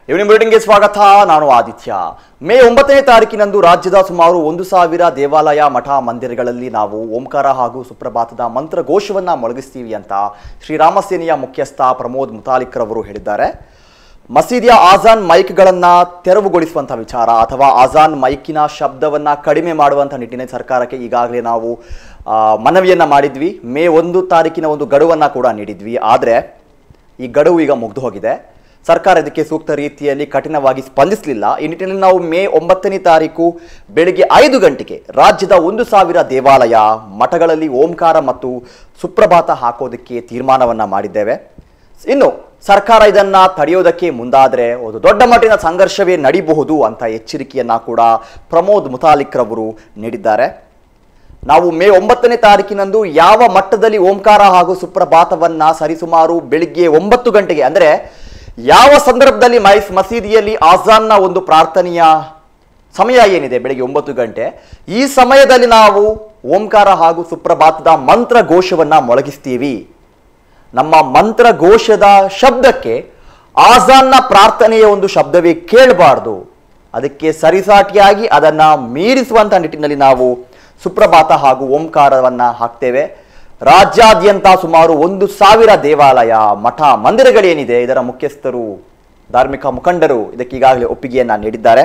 Evening ಬುಲೆಟಿನ್ಗೆ ಸ್ವಾಗತ. ನಾನು ಆದಿತ್ಯ. ಮೇ 9ನೇ ತಾರೀಕಿನಂದು ರಾಜ್ಯದ ಸುಮಾರು 1,000 ದೇವಾಲಯ, ಮಠ, ಮಂದಿರಗಳಲ್ಲಿ ನಾವು ಓಂಕಾರ ಹಾಗೂ ಸುಪ್ರಭಾತದ ಮಂತ್ರಘೋಷವನ್ನ ಮೊಳಗಿಸ್ತೀವಿ ಅಂತ ಶ್ರೀರಾಮ ಸೇನೆಯ ಮುಖ್ಯಸ್ಥ ಪ್ರಮೋದ್ ಮುತಾಲಿಕ್ ರವರು ಹೇಳಿದ್ದಾರೆ. ಮಸೀದಿಯ ಆಜಾನ್ ಮೈಕ್ಗಳನ್ನ ತೆರವುಗೊಳಿಸುವಂತಹ ವಿಚಾರ ಅಥವಾ ಆಜಾನ್ ಮೈಕಿನ ಶಬ್ದವನ್ನ ಕಡಿಮೆ ಮಾಡುವಂತಹ ನಿಟ್ಟಿನಲ್ಲಿ ಸರ್ಕಾರಕ್ಕೆ ಈಗಾಗಲೇ ನಾವು ಮನವಿಯನ್ನ ಮಾಡಿದ್ವಿ. ಮೇ 1 ತಾರೀಕಿನ ಒಂದು ಗಡುವನ್ನ ಕೂಡ ನೀಡಿದ್ವಿ. ಆದರೆ ಈ ಗಡುವು ಈಗ ಮುಗಿದು ಹೋಗಿದೆ. ಸರ್ಕಾರ ಇದಕ್ಕೆ ಸೂಕ್ತ ರೀತಿಯಲ್ಲಿ ಕಠಿಣವಾಗಿ ಸ್ಪಂದಿಸಲಿಲ್ಲ. ಈ ನಿಟ್ಟಿನಲ್ಲಿ ನಾವು ಮೇ 9ನೇ ತಾರೀಕು ಬೆಳಿಗ್ಗೆ 5 ಗಂಟೆಗೆ ರಾಜ್ಯದ 1,000 ದೇವಾಲಯ, ಮಠಗಳಲ್ಲಿ ಓಂಕಾರ ಮತ್ತು ಸುಪ್ರಭಾತ ಹಾಕೋದಕ್ಕೆ ತೀರ್ಮಾನವನ್ನ ಮಾಡಿದ್ದೇವೆ. ಇನ್ನು ಸರ್ಕಾರ ಇದನ್ನ ತಡೆಯೋದಕ್ಕೆ ಮುಂದಾದರೆ ಒಂದು ದೊಡ್ಡ ಮಟ್ಟಿನ ಸಂಘರ್ಷವೇ ನಡೀಬಹುದು ಅಂತ ಎಚ್ಚರಿಕೆಯನ್ನ ಕೂಡ ಪ್ರಮೋದ್ ಮುತಾಲಿಕ್ ರವರು ನೀಡಿದ್ದಾರೆ. ನಾವು ಮೇ 9ನೇ ತಾರೀಕಿನಂದು ಯಾವ ಮಟ್ಟದಲ್ಲಿ ಓಂಕಾರ ಹಾಗೂ ಸುಪ್ರಭಾತವನ್ನ ಸರಿಸುಮಾರು ಬೆಳಿಗ್ಗೆ 9 ಗಂಟೆಗೆ, ಅಂದರೆ ಯಾವ ಸಂದರ್ಭದಲ್ಲಿ ಮಸೀದಿಯಲ್ಲಿ ಆಜಾನ್ನ ಒಂದು ಪ್ರಾರ್ಥನೆಯ ಸಮಯ ಏನಿದೆ ಬೆಳಿಗ್ಗೆ 9 ಗಂಟೆ, ಈ ಸಮಯದಲ್ಲಿ ನಾವು ಓಂಕಾರ ಹಾಗೂ ಸುಪ್ರಭಾತದ ಮಂತ್ರಘೋಷವನ್ನ ಮೊಳಗಿಸ್ತೀವಿ. ನಮ್ಮ ಮಂತ್ರಘೋಷದ ಶಬ್ದಕ್ಕೆ ಆಜಾನ್ನ ಪ್ರಾರ್ಥನೆಯ ಒಂದು ಶಬ್ದವೇ ಕೇಳಬಾರ್ದು. ಅದಕ್ಕೆ ಸರಿಸಾಟಿಯಾಗಿ ಅದನ್ನ ಮೀರಿಸುವಂತ ನಿಟ್ಟಿನಲ್ಲಿ ನಾವು ಸುಪ್ರಭಾತ ಹಾಗೂ ಓಂಕಾರವನ್ನ ಹಾಕ್ತೇವೆ. ರಾಜ್ಯಾದ್ಯಂತ ಸುಮಾರು 1,000 ದೇವಾಲಯ, ಮಠ, ಮಂದಿರಗಳೇನಿದೆ ಇದರ ಮುಖ್ಯಸ್ಥರು, ಧಾರ್ಮಿಕ ಮುಖಂಡರು ಇದಕ್ಕೆ ಈಗಾಗಲೇ ಒಪ್ಪಿಗೆಯನ್ನ ನೀಡಿದ್ದಾರೆ.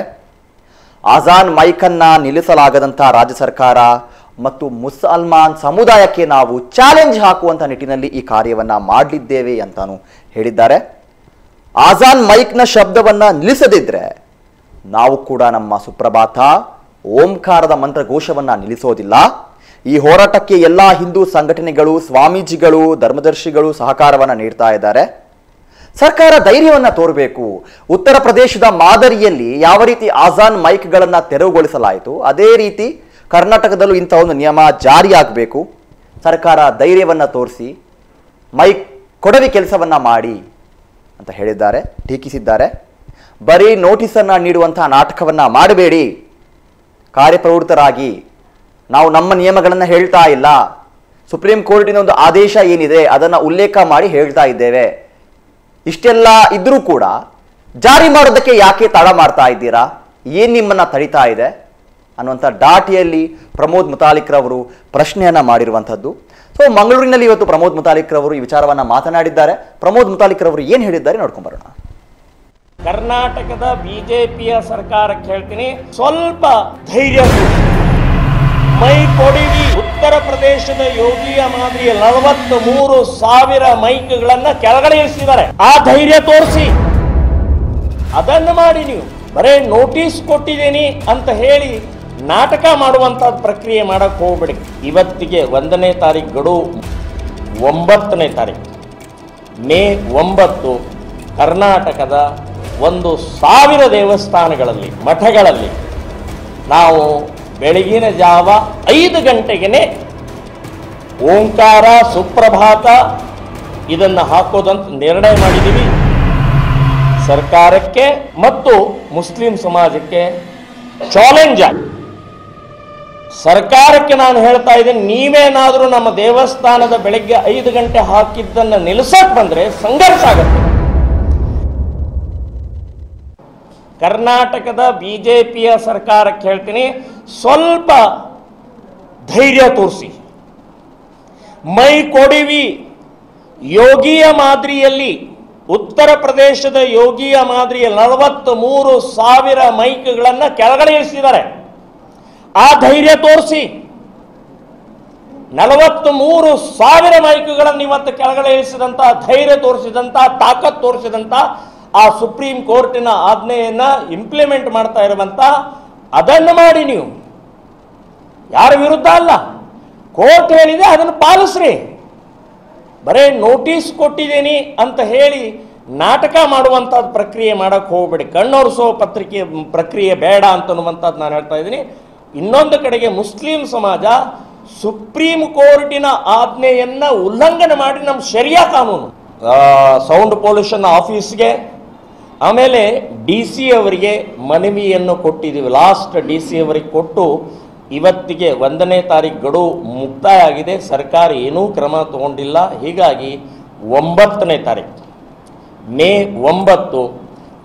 ಆಜಾನ್ ಮೈಕನ್ನ ನಿಲ್ಲಿಸಲಾಗದಂತ ರಾಜ್ಯ ಸರ್ಕಾರ ಮತ್ತು ಮುಸಲ್ಮಾನ್ ಸಮುದಾಯಕ್ಕೆ ನಾವು ಚಾಲೆಂಜ್ ಹಾಕುವಂತ ನಿಟ್ಟಿನಲ್ಲಿ ಈ ಕಾರ್ಯವನ್ನ ಮಾಡಲಿದ್ದೇವೆ ಅಂತಾನು ಹೇಳಿದ್ದಾರೆ. ಆಜಾನ್ ಮೈಕ್ನ ಶಬ್ದವನ್ನ ನಿಲ್ಲಿಸದಿದ್ರೆ ನಾವು ಕೂಡ ನಮ್ಮ ಸುಪ್ರಭಾತ, ಓಂಕಾರದ ಮಂತ್ರಘೋಷವನ್ನ ನಿಲ್ಲಿಸೋದಿಲ್ಲ. ಈ ಹೋರಾಟಕ್ಕೆ ಎಲ್ಲ ಹಿಂದೂ ಸಂಘಟನೆಗಳು, ಸ್ವಾಮೀಜಿಗಳು, ಧರ್ಮದರ್ಶಿಗಳು ಸಹಕಾರವನ್ನ ನೀಡ್ತಾ ಇದ್ದಾರೆ. ಸರ್ಕಾರ ಧೈರ್ಯವನ್ನ ತೋರಬೇಕು. ಉತ್ತರ ಪ್ರದೇಶದ ಮಾದರಿಯಲ್ಲಿ ಯಾವ ರೀತಿ ಆಜಾನ್ ಮೈಕ್ಗಳನ್ನ ತೆರವುಗೊಳಿಸಲಾಯಿತು, ಅದೇ ರೀತಿ ಕರ್ನಾಟಕದಲ್ಲೂ ಇಂಥ ಒಂದು ನಿಯಮ ಜಾರಿಯಾಗಬೇಕು. ಸರ್ಕಾರ ಧೈರ್ಯವನ್ನ ತೋರಿಸಿ ಮೈಕ್ ಕೊಡವಿ ಕೆಲಸವನ್ನ ಮಾಡಿ ಅಂತ ಹೇಳಿದ್ದಾರೆ, ಟೀಕಿಸಿದ್ದಾರೆ. ಬರೀ ನೋಟಿಸನ್ನ ನೀಡುವಂತಹ ನಾಟಕವನ್ನ ಮಾಡಬೇಡಿ, ಕಾರ್ಯಪ್ರವೃತ್ತರಾಗಿ. ನಾವು ನಮ್ಮ ನಿಯಮಗಳನ್ನು ಹೇಳ್ತಾ ಇಲ್ಲ, ಸುಪ್ರೀಂ ಕೋರ್ಟಿನ ಒಂದು ಆದೇಶ ಏನಿದೆ ಅದನ್ನು ಉಲ್ಲೇಖ ಮಾಡಿ ಹೇಳ್ತಾ ಇದ್ದೇವೆ. ಇಷ್ಟೆಲ್ಲ ಇದ್ರೂ ಕೂಡ ಜಾರಿ ಮಾಡೋದಕ್ಕೆ ಯಾಕೆ ತಡ ಮಾಡ್ತಾ ಇದ್ದೀರಾ, ಏನ್ ನಿಮ್ಮನ್ನ ತಡೀತಾ ಇದೆ ಅನ್ನುವಂಥ ದಾಟಿಯಲ್ಲಿ ಪ್ರಮೋದ್ ಮುತಾಲಿಕ್ ರವರು ಪ್ರಶ್ನೆಯನ್ನ ಮಾಡಿರುವಂಥದ್ದು. ಸೊ ಮಂಗಳೂರಿನಲ್ಲಿ ಇವತ್ತು ಪ್ರಮೋದ್ ಮುತಾಲಿಕ್ ರವರು ಈ ವಿಚಾರವನ್ನ ಮಾತನಾಡಿದ್ದಾರೆ. ಪ್ರಮೋದ್ ಮುತಾಲಿಕ್ ರವರು ಏನ್ ಹೇಳಿದ್ದಾರೆ ನೋಡ್ಕೊಂಡ್ ಬರೋಣ. ಕರ್ನಾಟಕದ ಬಿಜೆಪಿಯ ಸರ್ಕಾರಕ್ಕೆ ಹೇಳ್ತೀನಿ, ಸ್ವಲ್ಪ ಧೈರ್ಯ. ಮೈ ಕೊಡಿವಿ. ಉತ್ತರ ಪ್ರದೇಶದ ಯೋಗಿಯ ಮಾದರಿಯ 43,000 ಮೈಕ್ಗಳನ್ನ ಕೆಳಗಡೆ ಇಳಿಸಿದ್ದಾರೆ. ಆ ಧೈರ್ಯ ತೋರಿಸಿ ಅದನ್ನು ಮಾಡಿ. ನೀವು ಬರೇ ನೋಟಿಸ್ ಕೊಟ್ಟಿದ್ದೀನಿ ಅಂತ ಹೇಳಿ ನಾಟಕ ಮಾಡುವಂತ ಪ್ರಕ್ರಿಯೆ ಮಾಡಕ್ ಹೋಗ್ಬೇಡಿ. ಇವತ್ತಿಗೆ 1ನೇ ತಾರೀಕು ಗಡುವು. 9ನೇ ತಾರೀಕು ಮೇ 9 ಕರ್ನಾಟಕದ 1,000 ದೇವಸ್ಥಾನಗಳಲ್ಲಿ, ಮಠಗಳಲ್ಲಿ ನಾವು ಬೆಳಗಿನ ಜಾವ 5 ಗಂಟೆಗೆ ಓಂಕಾರ, ಸುಪ್ರಭಾತ ಇದನ್ನು ಹಾಕೋದಂತ ನಿರ್ಣಯ ಮಾಡಿದ್ದೀವಿ. ಸರ್ಕಾರಕ್ಕೆ ಮತ್ತು ಮುಸ್ಲಿಂ ಸಮಾಜಕ್ಕೆ ಚಾಲೆಂಜ್ ಆಗಿ ಸರ್ಕಾರಕ್ಕೆ ನಾನು ಹೇಳ್ತಾ ಇದ್ದೇನೆ, ನೀವೇನಾದರೂ ನಮ್ಮ ದೇವಸ್ಥಾನದ ಬೆಳಗ್ಗೆ 5 ಗಂಟೆ ಹಾಕಿದ್ದನ್ನು ನಿಲ್ಲಿಸಕ್ ಬಂದ್ರೆ ಸಂಘರ್ಷ ಆಗುತ್ತೆ. ಕರ್ನಾಟಕದ ಬಿಜೆಪಿಯ ಸರ್ಕಾರಕ್ಕೆ ಹೇಳ್ತೀನಿ, ಸ್ವಲ್ಪ ಧೈರ್ಯ ತೋರಿಸಿ. ಮೈ ಕೊಡಿವಿ. ಯೋಗಿಯ ಮಾದರಿಯಲ್ಲಿ, ಉತ್ತರ ಪ್ರದೇಶದ ಯೋಗಿಯ ಮಾದರಿಯ 43,000 ಮೈಕ್ಗಳನ್ನ ಕೆಳಗಡೆ ಇಳಿಸಿದ್ದಾರೆ. ಆ ಧೈರ್ಯ ತೋರಿಸಿ. 43,000 ಮೈಕ್ಗಳನ್ನು ಇವತ್ತು ಕೆಳಗಡೆ ಇಳಿಸಿದಂತ ಧೈರ್ಯ ತೋರಿಸಿದಂತ, ತಾಕತ್ ತೋರಿಸಿದಂತ ಆ ಸುಪ್ರೀಂ ಕೋರ್ಟಿನ ಆಜ್ಞೆಯನ್ನ ಇಂಪ್ಲಿಮೆಂಟ್ ಮಾಡ್ತಾ ಇರುವಂತ ಅದನ್ನು ಮಾಡಿ. ನೀವು ಯಾರ ವಿರುದ್ಧ ಅಲ್ಲ, ಕೋರ್ಟ್ ಹೇಳಿದೆ ಅದನ್ನು ಪಾಲಿಸ್ರಿ. ಬರೇ ನೋಟಿಸ್ ಕೊಟ್ಟಿದ್ದೀನಿ ಅಂತ ಹೇಳಿ ನಾಟಕ ಮಾಡುವಂತ ಪ್ರಕ್ರಿಯೆ ಮಾಡಕ್ ಹೋಗ್ಬೇಡಿ. ಕಣ್ಣೋರಿಸೋ ಪ್ರಕ್ರಿಯೆ ಬೇಡ ಅಂತನ್ನುವಂಥದ್ದು ನಾನು ಹೇಳ್ತಾ ಇದ್ದೀನಿ. ಇನ್ನೊಂದು ಕಡೆಗೆ ಮುಸ್ಲಿಂ ಸಮಾಜ ಸುಪ್ರೀಂ ಕೋರ್ಟಿನ ಆಜ್ಞೆಯನ್ನ ಉಲ್ಲಂಘನೆ ಮಾಡಿ ನಮ್ಮ ಶರಿಯಾ ಕಾನೂನು, ಸೌಂಡ್ ಪೊಲ್ಯೂಷನ್ ಆಫೀಸ್ಗೆ, ಆಮೇಲೆ DC ಅವರಿಗೆ ಮನವಿಯನ್ನು ಕೊಟ್ಟಿದ್ದೀವಿ. ಲಾಸ್ಟ್ DC ಅವರಿಗೆ ಕೊಟ್ಟು ಇವತ್ತಿಗೆ 1ನೇ ತಾರೀಕು ಗಡುವು ಮುಕ್ತಾಯ ಆಗಿದೆ. ಸರ್ಕಾರ ಏನೂ ಕ್ರಮ ತಗೊಂಡಿಲ್ಲ. ಹೀಗಾಗಿ 9ನೇ ತಾರೀಕು ಮೇ 9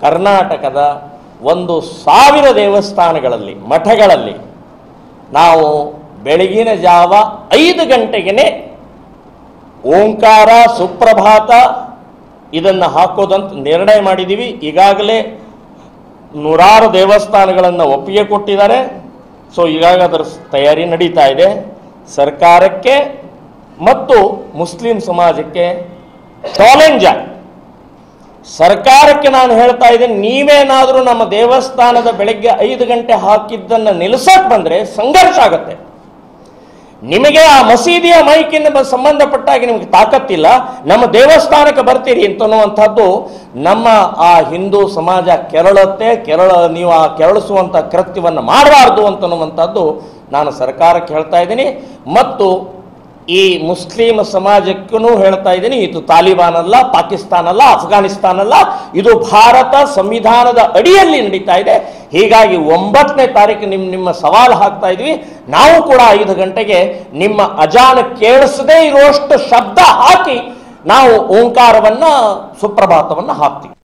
ಕರ್ನಾಟಕದ 1,000 ದೇವಸ್ಥಾನಗಳಲ್ಲಿ, ಮಠಗಳಲ್ಲಿ ನಾವು ಬೆಳಗಿನ ಜಾವ 5 ಗಂಟೆಗೆ ಓಂಕಾರ ಸುಪ್ರಭಾತ ಇದನ್ನು ಹಾಕೋದಂತ ನಿರ್ಣಯ ಮಾಡಿದ್ದೀವಿ. ಈಗಾಗಲೇ 100 ದೇವಸ್ಥಾನಗಳನ್ನು ಒಪ್ಪಿಗೆ ಕೊಟ್ಟಿದ್ದಾರೆ. ಸೊ ಈಗಾಗಲೇ ಅದರ ತಯಾರಿ ನಡೀತಾ ಇದೆ. ಸರ್ಕಾರಕ್ಕೆ ಮತ್ತು ಮುಸ್ಲಿಂ ಸಮಾಜಕ್ಕೆ ಚಾಲೆಂಜ್. ಸರ್ಕಾರಕ್ಕೆ ನಾನು ಹೇಳ್ತಾ ಇದ್ದೇನೆ, ನೀವೇನಾದರೂ ನಮ್ಮ ದೇವಸ್ಥಾನದ ಬೆಳಗ್ಗೆ 5 ಗಂಟೆ ಹಾಕಿದ್ದನ್ನು ನಿಲ್ಲಿಸಕ್ಕೆ ಬಂದರೆ ಸಂಘರ್ಷ ಆಗುತ್ತೆ. ನಿಮಗೆ ಆ ಮಸೀದಿಯ ಮೈಕಿನ ಸಂಬಂಧಪಟ್ಟಾಗಿ ನಿಮಗೆ ತಾಕತ್ತಿಲ್ಲ, ನಮ್ಮ ದೇವಸ್ಥಾನಕ್ಕೆ ಬರ್ತೀರಿ ಅಂತನ್ನುವಂಥದ್ದು ನಮ್ಮ ಆ ಹಿಂದೂ ಸಮಾಜ ಕೆರಳುತ್ತೆ. ನೀವು ಆ ಕೆರಳಿಸುವಂಥ ಕೃತ್ಯವನ್ನು ಮಾಡಬಾರ್ದು ಅಂತನ್ನುವಂಥದ್ದು ನಾನು ಸರ್ಕಾರಕ್ಕೆ ಹೇಳ್ತಾ ಇದ್ದೀನಿ. ಮತ್ತು ಈ ಮುಸ್ಲಿಂ ಸಮಾಜಕ್ಕೂ ಹೇಳ್ತಾ ಇದ್ದೀನಿ, ಇದು ತಾಲಿಬಾನ್ ಅಲ್ಲ, ಪಾಕಿಸ್ತಾನ ಅಲ್ಲ, ಅಫ್ಘಾನಿಸ್ತಾನ ಅಲ್ಲ, ಇದು ಭಾರತ ಸಂವಿಧಾನದ ಅಡಿಯಲ್ಲಿ ನಡೀತಾ ಇದೆ. ಹೀಗಾಗಿ 9ನೇ ತಾರೀಕು ನಿಮ್ಮ ಸವಾಲು ಹಾಕ್ತಾ ಇದ್ವಿ. ನಾವು ಕೂಡ 5 ಗಂಟೆಗೆ ನಿಮ್ಮ ಅಜಾನ ಕೇಳಿಸದೇ ಇರುವಷ್ಟು ಶಬ್ದ ಹಾಕಿ ನಾವು ಓಂಕಾರವನ್ನ ಸುಪ್ರಭಾತವನ್ನ ಹಾಕ್ತೀವಿ.